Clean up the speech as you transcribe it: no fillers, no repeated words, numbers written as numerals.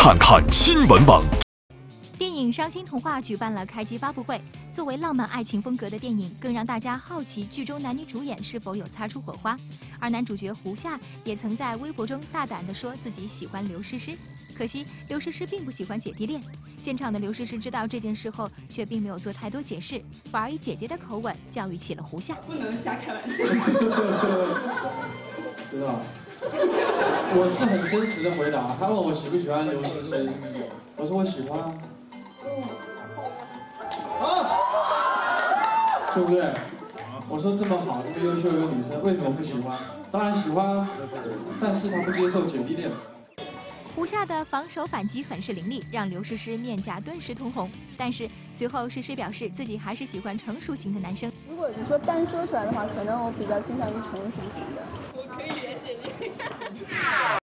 看看新闻网。 电影《伤心童话》举办了开机发布会。作为浪漫爱情风格的电影，更让大家好奇剧中男女主演是否有擦出火花。而男主角胡夏也曾在微博中大胆地说自己喜欢刘诗诗，可惜刘诗诗并不喜欢姐弟恋。现场的刘诗诗知道这件事后，却并没有做太多解释，反而以姐姐的口吻教育起了胡夏。 不能瞎开玩笑。 知道。我是很真实的回答，他问我喜不喜欢刘诗诗，我说我喜欢啊。对不对？我说这么好，这么优秀一个女生，为什么不喜欢？当然喜欢啊，但是她不接受姐弟恋。 胡夏的防守反击很是凌厉，让刘诗诗面颊顿时通红。但是随后诗诗表示自己还是喜欢成熟型的男生。 如果你说单说出来的话，可能我比较倾向于成熟型的。